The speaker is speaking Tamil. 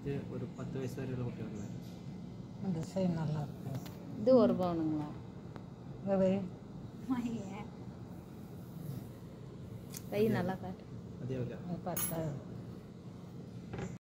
இது ஒரு 10 வயசு வரையில குட்டியாங்க. அந்த டிசைன் நல்லா இருக்கு. இது 1 பவுனுங்களா? கை நல்லா காட்டு. அதே வகை. 10,000.